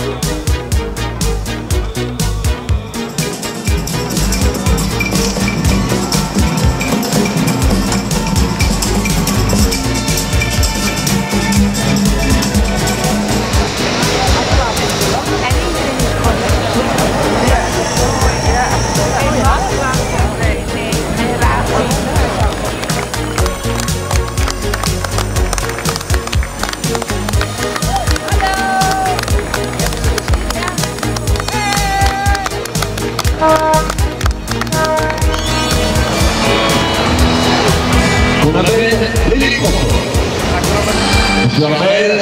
On appelle l'électrophone. On se rappelle.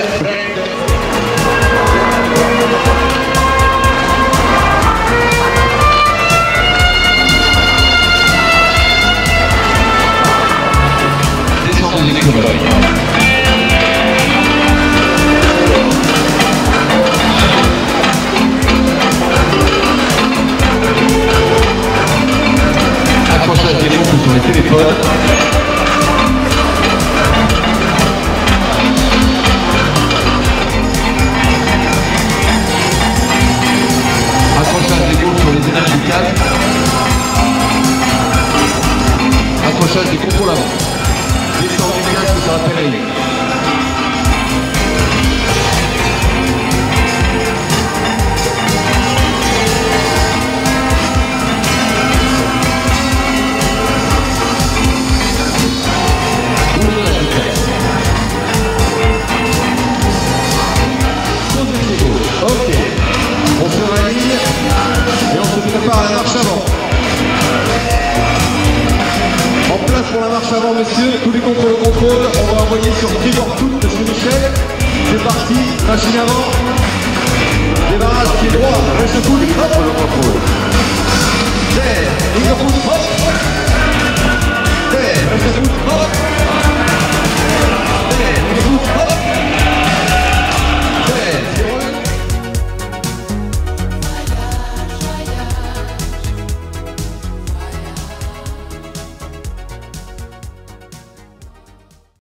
Descendez les écureuils. Accrochage des montres sur les téléphones. Accrochage des montres sur les énergicales. Accrochage des contrôles avant. Descente du casque sur la pérille. Ok, on se réaligne et on se prépare à la marche avant. En place pour la marche avant, messieurs, tous les contrôles au contrôle, on va envoyer sur Tribord Tout de chez Michel. C'est parti, machine avant.